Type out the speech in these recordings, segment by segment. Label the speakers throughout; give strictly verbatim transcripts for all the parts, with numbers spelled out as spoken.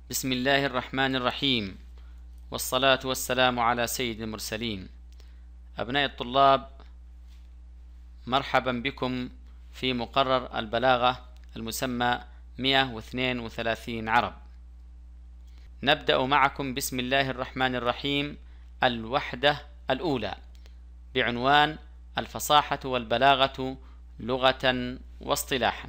Speaker 1: بسم الله الرحمن الرحيم، والصلاة والسلام على سيد المرسلين. أبناء الطلاب، مرحبا بكم في مقرر البلاغة المسمى مئة واثنين وثلاثين عرب. نبدأ معكم بسم الله الرحمن الرحيم الوحدة الأولى بعنوان الفصاحة والبلاغة لغة واصطلاحا.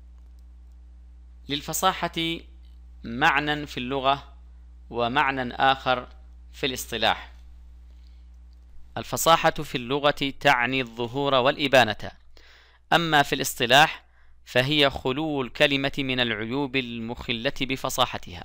Speaker 1: للفصاحة معنى في اللغة ومعنى آخر في الاصطلاح. الفصاحة في اللغة تعني الظهور والإبانة، أما في الاصطلاح فهي خلو الكلمة من العيوب المخلة بفصاحتها.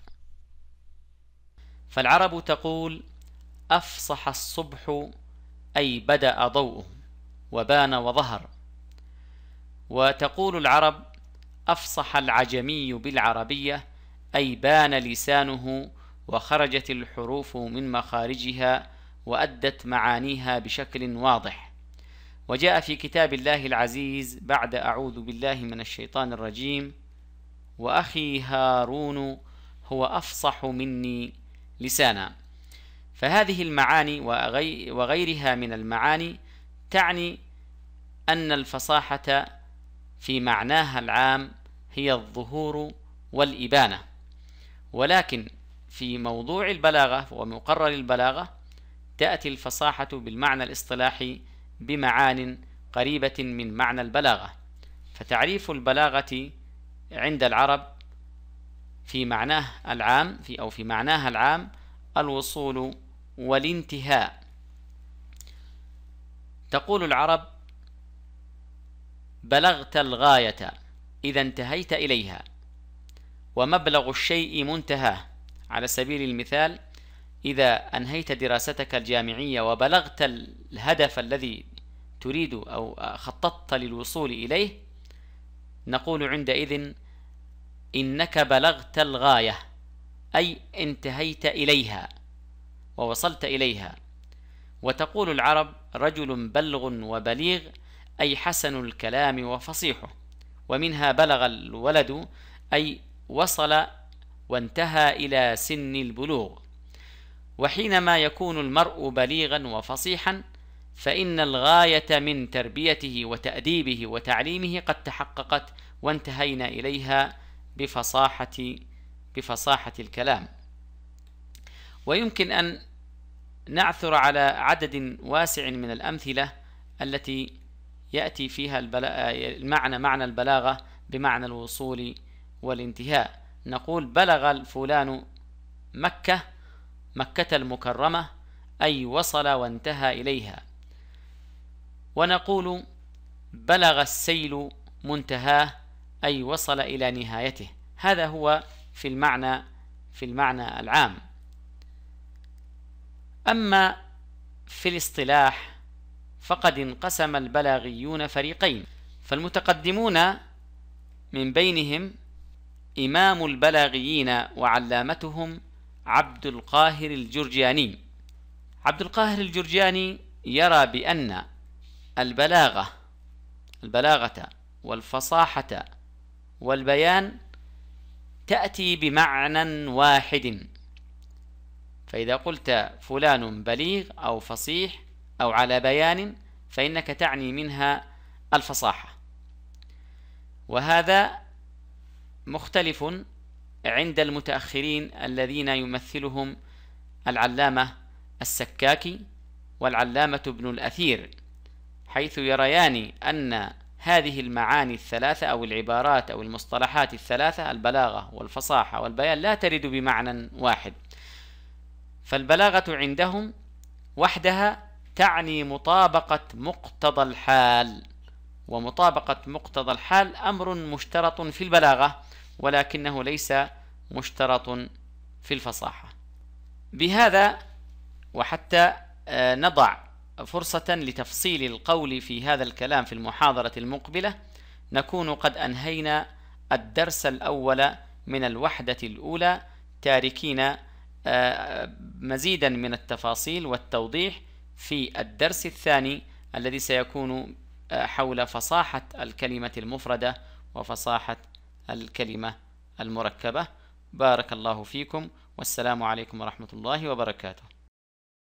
Speaker 1: فالعرب تقول: أفصح الصبح، أي بدأ ضوءه وبان وظهر. وتقول العرب: أفصح العجمي بالعربية، أي بان لسانه وخرجت الحروف من مخارجها وأدت معانيها بشكل واضح. وجاء في كتاب الله العزيز بعد أعوذ بالله من الشيطان الرجيم: وأخي هارون هو أفصح مني لسانا. فهذه المعاني وغيرها من المعاني تعني أن الفصاحة في معناها العام هي الظهور والإبانة، ولكن في موضوع البلاغة ومقرر البلاغة تأتي الفصاحة بالمعنى الاصطلاحي بمعان قريبة من معنى البلاغة. فتعريف البلاغة عند العرب في معناه العام في أو في معناها العام الوصول والانتهاء. تقول العرب: بلغت الغاية إذا انتهيت إليها، ومبلغ الشيء منتهاه. على سبيل المثال، إذا أنهيت دراستك الجامعية وبلغت الهدف الذي تريد أو خططت للوصول إليه، نقول عندئذ إنك بلغت الغاية، أي انتهيت إليها ووصلت إليها. وتقول العرب: رجل بلغ وبليغ، أي حسن الكلام وفصيحه. ومنها بلغ الولد، أي وصل وانتهى إلى سن البلوغ. وحينما يكون المرء بليغا وفصيحا فإن الغاية من تربيته وتأديبه وتعليمه قد تحققت، وانتهينا إليها بفصاحة بفصاحة الكلام. ويمكن أن نعثر على عدد واسع من الأمثلة التي يأتي فيها المعنى معنى البلاغة بمعنى الوصول والانتهاء. نقول: بلغ الفلان مكة مكة المكرمة، أي وصل وانتهى إليها. ونقول: بلغ السيل منتهاه، أي وصل إلى نهايته. هذا هو في المعنى في المعنى العام. أما في الاصطلاح فقد انقسم البلاغيون فريقين. فالمتقدمون من بينهم إمام البلاغيين وعلامتهم عبد القاهر الجرجاني. عبد القاهر الجرجاني يرى بأن البلاغة البلاغة والفصاحة والبيان تأتي بمعنى واحد. فإذا قلت فلان بليغ أو فصيح أو على بيان فإنك تعني منها الفصاحة. وهذا مختلف عند المتأخرين الذين يمثلهم العلامة السكاكي والعلامة ابن الأثير، حيث يريان أن هذه المعاني الثلاثة أو العبارات أو المصطلحات الثلاثة، البلاغة والفصاحة والبيان، لا ترد بمعنى واحد. فالبلاغة عندهم وحدها تعني مطابقة مقتضى الحال، ومطابقة مقتضى الحال أمر مشترط في البلاغة ولكنه ليس مشترط في الفصاحة. بهذا، وحتى نضع فرصة لتفصيل القول في هذا الكلام في المحاضرة المقبلة، نكون قد أنهينا الدرس الأول من الوحدة الأولى، تاركين مزيدا من التفاصيل والتوضيح في الدرس الثاني الذي سيكون حول فصاحة الكلمة المفردة وفصاحة الكلمة المركبة. بارك الله فيكم، والسلام عليكم ورحمة الله وبركاته.